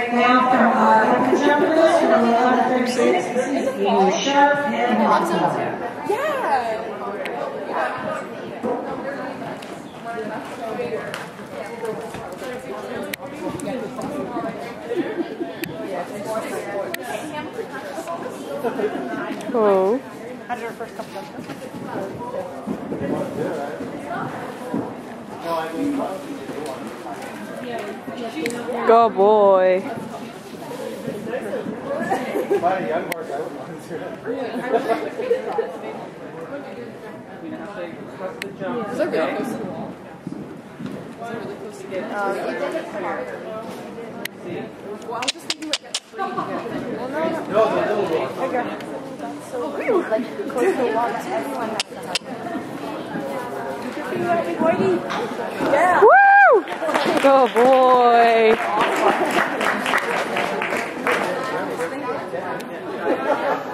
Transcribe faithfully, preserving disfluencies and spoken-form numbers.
Now from our open jumpers from eleven thirty-six, you Sharp and Watson. Yeah. Oh. How did your first couple of Go boy. Is that really close to the wall? Is that really close to get it? Um, you did it harder. Well, I was just thinking like at three to get it. Well, no, no. No, the little one. That's so weird. Like, close to the wall that everyone has to have. Keep your finger out, big whitey. Yeah. Woo! Go boy.